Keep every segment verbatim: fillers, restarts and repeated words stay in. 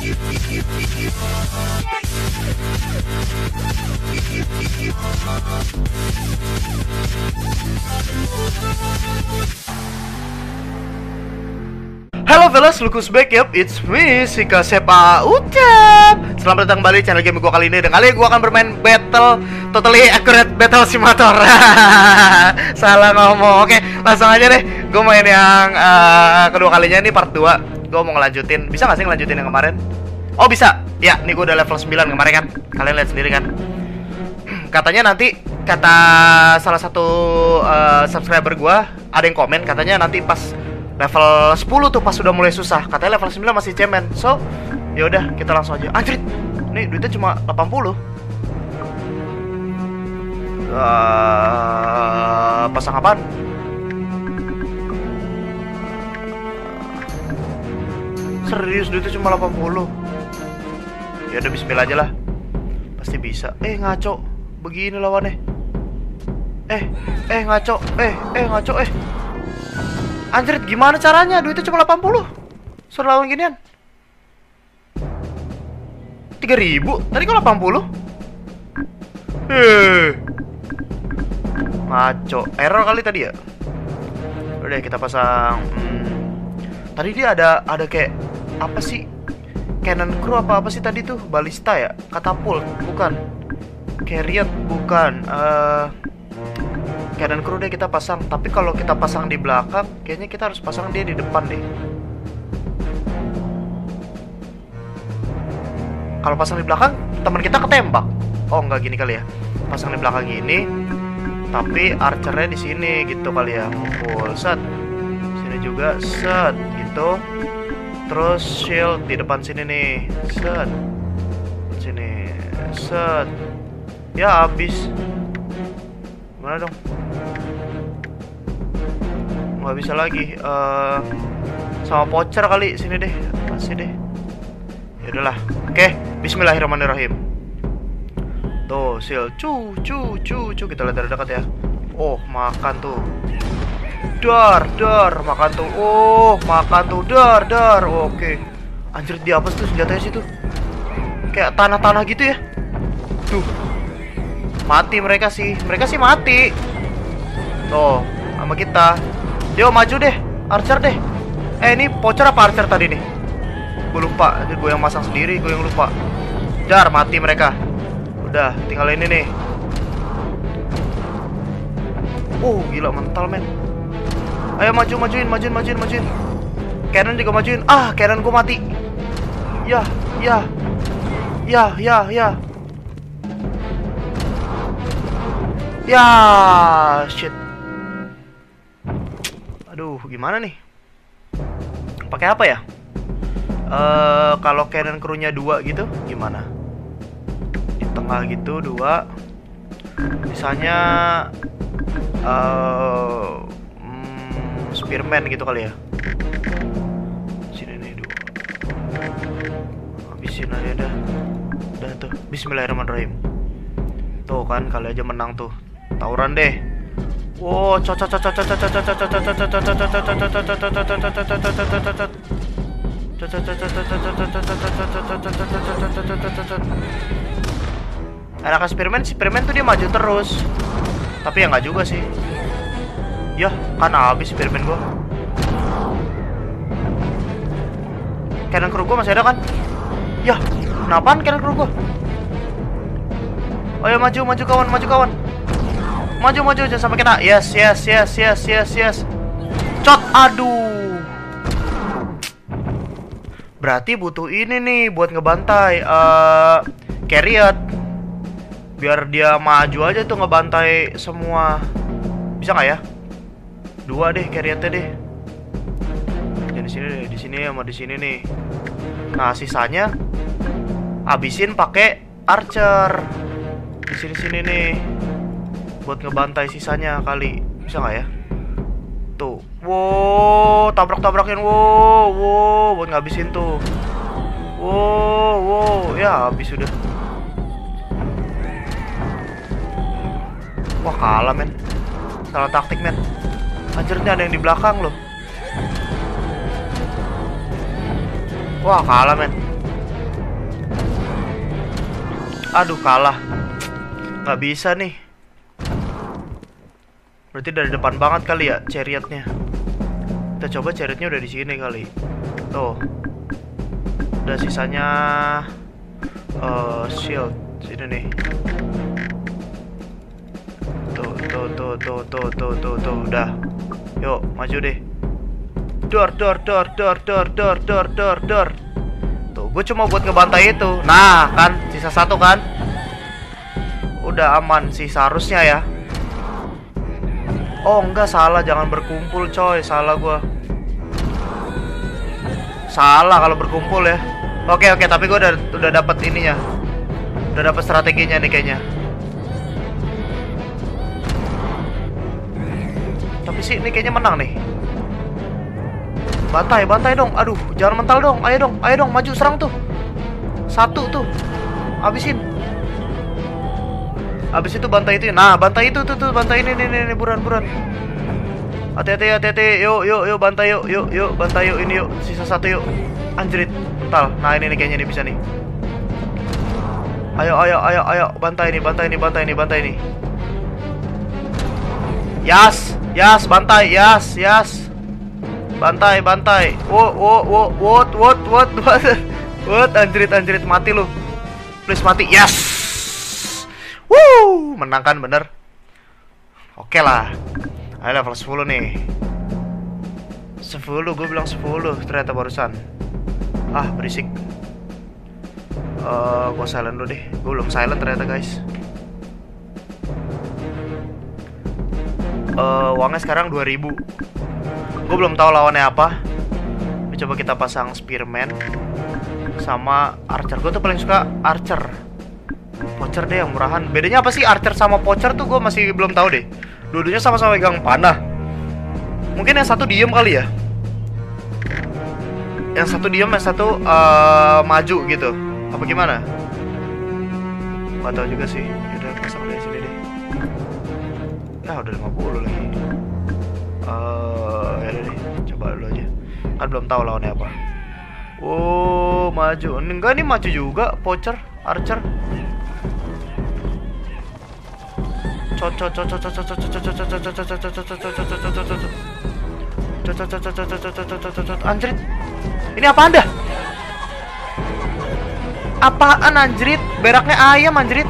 Halo fellas, Lukus back, yup, it's me, Sika Sepa Ucap. Selamat datang kembali di channel game gue kali ini. Dan kali ini gue akan bermain battle, totally accurate battle simulator. Salah ngomong, oke, langsung aja deh. Gue main yang uh, kedua kalinya, ini part dua. Gue mau ngelanjutin, bisa gak sih ngelanjutin yang kemarin? Oh bisa, ya, nih gue udah level sembilan kemarin kan. Kalian lihat sendiri kan. Katanya nanti, kata salah satu uh, subscriber gue, ada yang komen, katanya nanti pas level sepuluh tuh pas sudah mulai susah. Katanya level sembilan masih cemen. So, ya udah kita langsung aja. Anjir. Nih duitnya cuma delapan puluh. Uh, pasang apaan? Serius duitnya cuma delapan puluh. Ya udah bismillah aja lah. Pasti bisa. Eh ngaco. Begini lawannya. Eh, eh ngaco. Eh, eh ngaco eh. Anjir, gimana caranya? Duitnya cuma delapan puluh. Suruh lawan ginian tiga ribu. Tadi kok delapan puluh? Heh, ngaco. Error kali tadi ya. Udah deh, kita pasang hmm. Tadi dia ada ada kayak apa sih? Cannon crew apa apa sih tadi tuh? Balista ya? Katapult? Bukan. Carrier? Bukan. uh, Cannon crew deh kita pasang. Tapi kalau kita pasang di belakang, kayaknya kita harus pasang dia di depan deh. Kalau pasang di belakang, teman kita ketembak. Oh enggak, gini kali ya. Pasang di belakang gini, tapi archernya di sini gitu kali ya. Full set. Sini juga set gitu. Terus shield di depan sini nih. Set. Sini. Set. Ya habis. Mana dong? Nggak bisa lagi. uh, Sama pocher kali. Sini deh. Masih deh. Ya udahlah. Oke, bismillahirrahmanirrahim. Tuh, seal. Cu, cu, cu, cu. Kita lihat dari dekat ya. Oh, makan tuh. Dar, dar. Makan tuh. Oh, makan tuh. Dar, dar. Oke. Anjir, dia apa tuh senjatanya situ? Kayak tanah-tanah gitu ya. Tuh. Mati mereka sih. Mereka sih mati. Tuh, sama kita. Yo, maju deh. Archer deh. Eh, ini pocher apa archer tadi nih? Gue lupa. Jadi gue yang masang sendiri. Gue yang lupa. Jar, mati mereka. Udah, tinggal ini nih. Oh, gila mental men. Ayo maju, majuin, majuin, majuin, majuin. Cannon juga majuin. Ah, cannon gue mati. Ya, ya. Ya, ya, ya. Ya, shit. Aduh, gimana nih? Pakai apa ya? Uh, kalau cannon crew-nya dua gitu, gimana? Di tengah gitu dua. Misalnya, uh, hmm, spearman gitu kali ya. Sini nih dua. Habisin aja dah. Udah tuh. Bismillahirrahmanirrahim. Tuh kan, kali aja menang tuh. Tawuran deh. Wow, cocok cocok cocok cocok cocok cocok cocok Ada Spearman, Spearman tuh dia maju terus. Tapi ya nggak juga sih. Yah, kan habis Spearman gua. Cannon crew gua masih ada kan? Yah, kenapaan cannon crew gua? Oh ya, maju, maju kawan, maju kawan. Maju, maju, jangan sampai kena. Yes, yes, yes, yes, yes, yes. Cot, aduh. Berarti butuh ini nih buat ngebantai uh, Carrier. Biar dia maju aja tuh ngebantai semua. Bisa nggak ya? Dua deh Carriernya deh. Jangan di sini deh, di sini sama di sini nih. Nah, sisanya habisin pakai Archer. Di sini-sini nih. Buat ngebantai sisanya kali. Bisa nggak ya? Tuh. Wow, tabrak-tabrakin. Wow, wow, buat ngabisin tuh. Wow, wow, ya habis sudah. Wah, kalah men. Salah taktik men. Anjir, ini ada yang di belakang loh. Wah, kalah men. Aduh, kalah. Nggak bisa nih. Berarti dari depan banget kali ya chariotnya. Kita coba chariotnya udah di sini kali. Tuh. Udah sisanya uh, shield sini nih. Tuh, tuh, tuh, tuh, tuh, tuh, tuh, tuh, udah. Yuk, maju deh. Dor, dor, dor, dor, dor, dor, dor, dor, dor. Tuh, gue cuma buat ngebantai itu. Nah, kan, sisa satu kan. Udah aman sih seharusnya ya. Oh enggak, salah, jangan berkumpul coy. Salah gua. Salah kalau berkumpul ya. Oke oke, tapi gua udah udah dapat ininya. Udah dapat strateginya nih kayaknya. Tapi sih ini kayaknya menang nih. Bantai, bantai dong. Aduh, jangan mental dong. Ayo dong, ayo dong, maju serang tuh. Satu tuh. Habisin. Habis itu bantai itu. Nah, bantai itu tuh tuh, bantai ini nih nih, buruan buruan. Hati-hati hati-hati. Yuk yuk yuk bantai yuk. Yuk yuk bantai yuk ini yuk. Sisa satu yuk. Anjrit, mental. Nah, ini nih kayaknya nih bisa nih. Ayo ayo ayo ayo bantai nih, bantai nih, bantai nih, bantai nih. Yas, yas bantai, yas, yas. Bantai, bantai. Wo wo wo what what what what. What anjrit anjrit mati lu. Please mati. Yes. Wuh, menang kan bener. Oke lah. Ayo level sepuluh nih. sepuluh, gue bilang sepuluh ternyata barusan. Ah, berisik. Uh, gue silent dulu deh. Gue belum silent ternyata guys. Uh, uangnya sekarang dua ribu. Gue belum tahu lawannya apa. Coba kita pasang Spearman sama Archer. Gue tuh paling suka Archer. Poacher deh yang murahan. Bedanya apa sih Archer sama Poacher tuh gue masih belum tahu deh. Dua-duanya sama-sama pegang panah. Mungkin yang satu diem kali ya. Yang satu diem, yang satu uh, maju gitu. Apa gimana? Gak tahu juga sih. Udah pasang dari sini deh. Ya udah lima puluh lagi. Uh, ya udah deh. Coba dulu aja. Kan belum tahu lawannya apa. Oh, maju. Enggak nih maju juga Poacher, Archer. Anjrit. Ini apa Anda? Apaan anjrit? Beraknya ayam anjrit.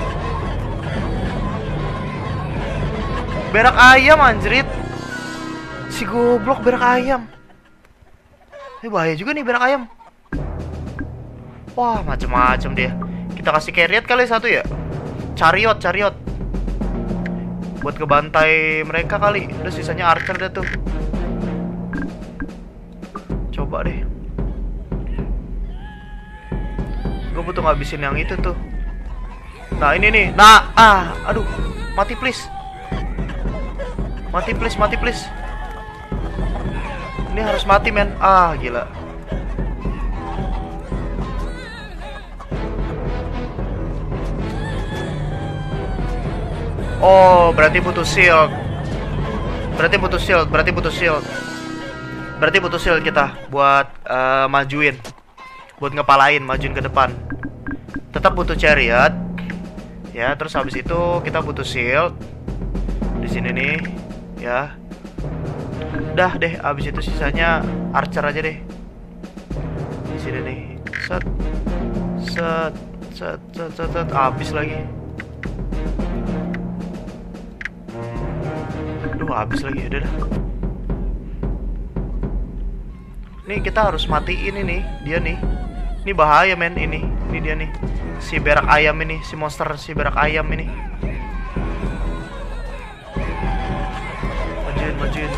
Berak ayam anjrit. Si goblok berak ayam. Ini bahaya juga nih berak ayam. Wah, macem-macem dia. Kita kasih chariot kali satu ya. Chariot, chariot. Buat kebantai mereka kali. Udah sisanya Archer deh tuh. Coba deh. Gue butuh ngabisin yang itu tuh. Nah ini nih. Nah, ah, aduh. Mati please. Mati please, mati please. Ini harus mati men. Ah, gila. Oh, berarti butuh shield. Berarti butuh shield, berarti butuh shield. Berarti butuh shield kita buat uh, majuin. Buat ngepalain, majuin ke depan. Tetap butuh chariot. Ya, terus habis itu kita butuh shield. Di sini nih, ya. Udah deh, habis itu sisanya Archer aja deh. Di sini nih. Set. Set, set, set, set, set. Habis lagi. Duh, habis lagi, udah dah. Nih kita harus matiin ini, dia nih. Ini bahaya men, ini. Ini dia nih. Si berak ayam ini, si monster si berak ayam ini. Majuin, majuin.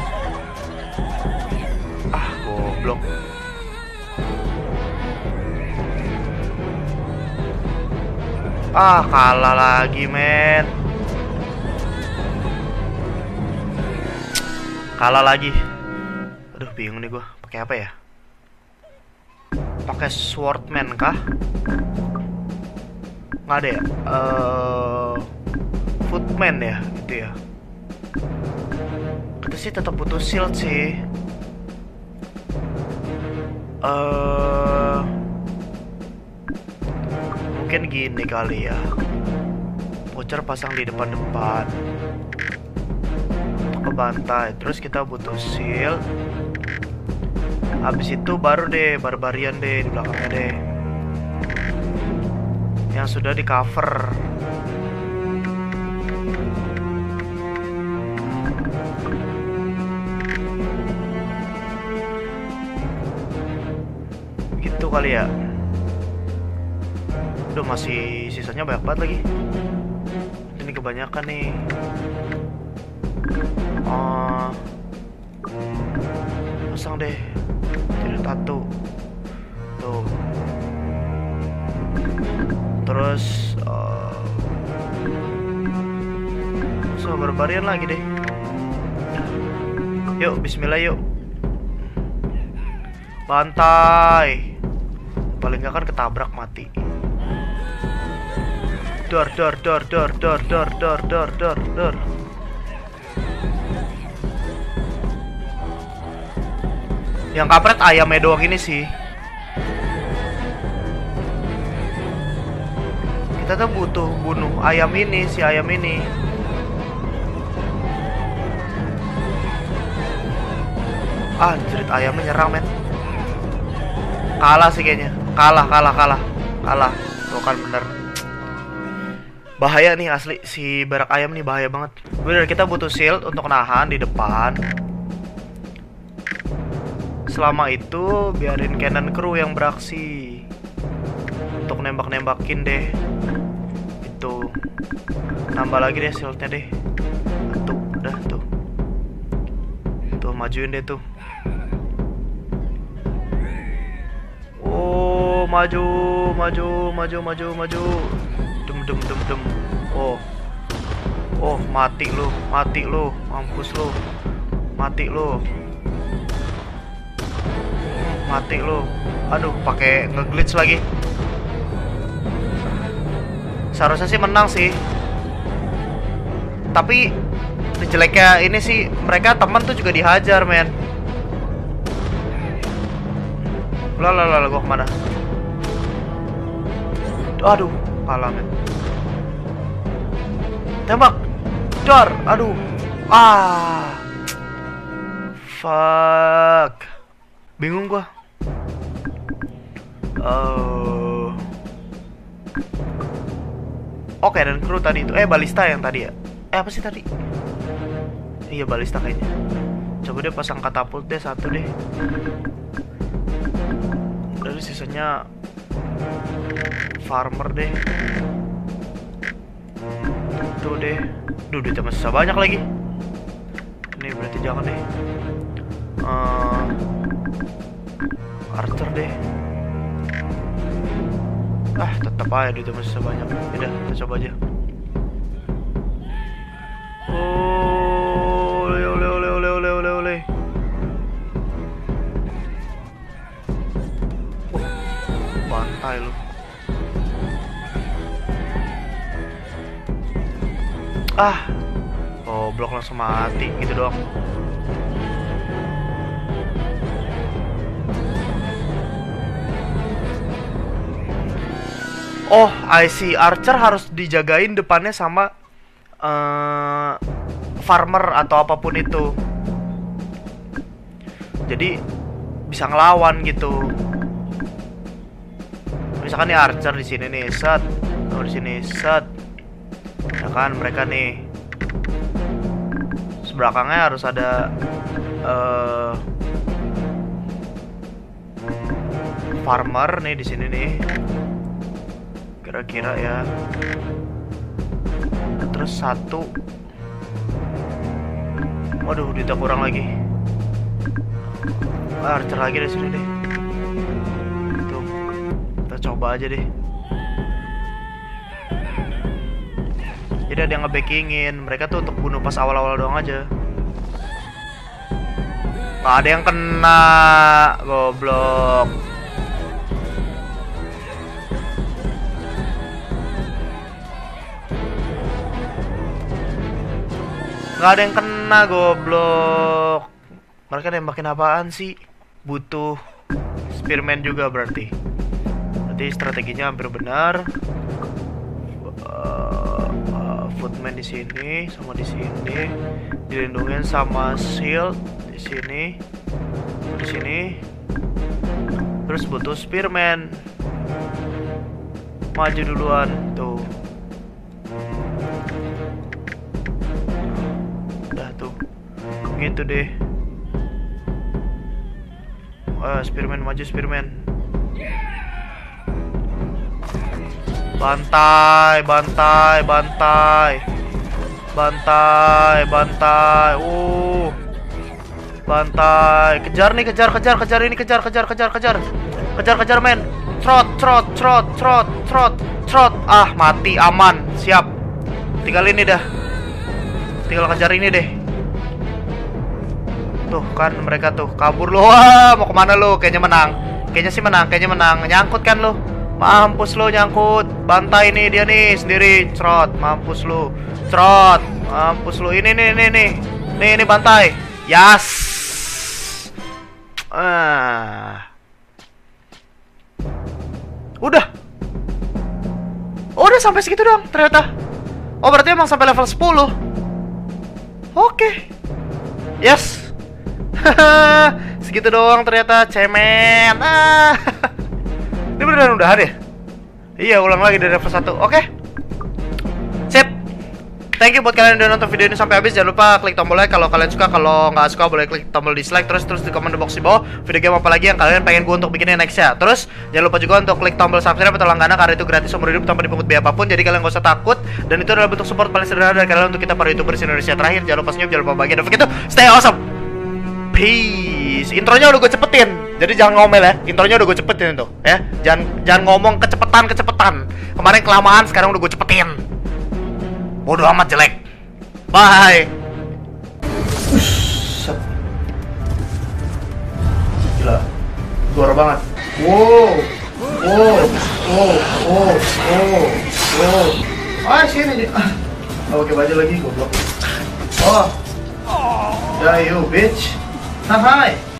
Ah, goblok. Ah, kalah lagi men. Kalah lagi. Aduh, bingung nih gue. Pakai apa ya? Pakai Swordman kah? Nggak ada ya? Uh, Footman ya, gitu ya. Kita sih tetap butuh shield sih. Uh, Mungkin gini kali ya. Voucher pasang di depan-depan untuk ke bantai. Terus kita butuh shield. Habis itu baru deh barbarian deh di belakangnya deh, yang sudah di cover. Gitu kali ya. Udah masih sisanya banyak banget lagi. Ini kebanyakan nih. Oh, pasang deh jadi tato tuh. Terus uh, so barbarian lagi deh. Yuk bismillah yuk. Bantai. Paling gak kan ketabrak mati. Dor dor dor dor dor dor dor dor dor dor. Yang kampret ayamnya doang ini sih. Kita tuh butuh bunuh ayam ini, si ayam ini. Ah, jerit ayamnya nyerang men. Kalah sih kayaknya. Kalah, kalah, kalah. Kalah. Tuh kan bener. Bahaya nih asli. Si barak ayam nih bahaya banget. Bener, kita butuh shield untuk nahan di depan. Selama itu biarin cannon crew yang beraksi untuk nembak-nembakin deh. Itu nambah lagi deh shieldnya deh. Tuh, udah tuh. Tuh majuin deh tuh. Oh, maju, maju, maju, maju, maju. Dem, dem, dem, dem. Oh, oh, mati lu, mati lu, mampus lu, mati lu. Mati lu. Aduh, pakai ngeglitch lagi. Seharusnya sih menang sih. Tapi jeleknya ini sih mereka teman tuh juga dihajar, men. Lah lah lah, gua kemana? Aduh, kalah men. Tembak. Dor, aduh. Ah. Fuck. Bingung gua. Oh. Oke, dan kru tadi itu. Eh, balista yang tadi ya. Eh, apa sih tadi? Iya, balista kayaknya. Coba deh pasang katapult deh satu deh. Dari sisanya farmer deh. Tuh deh. Duh, duitnya masih banyak lagi. Ini berarti jangan deh. Uh, Archer deh. Ah, tetap aja duitnya masih banyak. Udah, kita coba aja. Oh, ole ole ole ole ole ole ole. Bantai lu. Ah, oh blok langsung mati gitu doang. Oh, I see. Archer harus dijagain depannya sama uh, farmer atau apapun itu. Jadi bisa ngelawan gitu. Misalkan nih Archer di sini nih, set. Oh, di sini set. Ya kan mereka nih. Sebelakangnya harus ada uh, farmer nih di sini nih. Kira-kira ya. Terus satu. Waduh, duitnya kurang lagi. Ah, Archer lagi di sini deh. Tuh, kita coba aja deh. Jadi ada yang nge-backingin. Mereka tuh untuk bunuh pas awal-awal doang aja. Gak ada yang kena. Goblok. Gak ada yang kena, goblok. Mereka nembakin apaan sih? Butuh Spearman juga berarti. Berarti Berarti strateginya hampir benar. Uh, uh, footman di sini sama di sini, dilindungin sama shield di sini, di sini. Terus butuh spearman. Maju duluan tuh. Udah tuh. Gitu deh. Uh, spearman maju spearman. Bantai, bantai, bantai. Bantai, bantai. Uh. Bantai. Kejar nih, kejar, kejar, kejar ini, kejar, kejar, kejar, kejar. Kejar, kejar, men. Trot, trot, trot, trot, trot, trot. Ah, mati, aman. Siap. Tinggal ini dah. Tinggal kejar ini deh. Tuh kan mereka tuh kabur lo. Wah, mau kemana lo? Kayaknya menang. Kayaknya sih menang, kayaknya menang. Nyangkut kan lo? Mampus lo, nyangkut. Bantai nih dia nih sendiri. Trot, mampus lo. Trot, mampus lo. Ini nih, nih, nih. Nih, ini bantai. Yas. Ah. Udah. Oh, udah sampai segitu doang ternyata. Oh, berarti emang sampai level sepuluh. Oke. Yes. Segitu doang ternyata, cemen. Ah. Ini beneran udahan ya? Iya, ulang lagi dari level satu. Oke. Sip. Thank you buat kalian yang udah nonton video ini sampai habis. Jangan lupa klik tombol like kalau kalian suka. Kalau nggak suka boleh klik tombol dislike. Terus terus di comment box di bawah video game apa lagi yang kalian pengen gue untuk bikinnya next ya. Terus jangan lupa juga untuk klik tombol subscribe atau langganan, karena itu gratis seumur hidup tanpa dipungut biaya apapun. Jadi kalian gak usah takut. Dan itu adalah bentuk support paling sederhana dari kalian untuk kita para youtubers Indonesia terakhir. Jangan lupa senyum, jangan lupa bahagia. Dan begitu, stay awesome. Peace. Intronya udah gue cepetin, jadi jangan ngomel ya. Intronya udah gue cepetin tuh ya. Jangan jangan ngomong kecepetan kecepetan. Kemarin kelamaan, sekarang udah gue cepetin. Bodoh amat, jelek. Bye. Ush. Gila, suara banget. Wow, wow, wow, wow, wow, wow. Ah, sini dia. Ah, nggak pakai baju lagi, goblok. Oh, ya you bitch. Hai.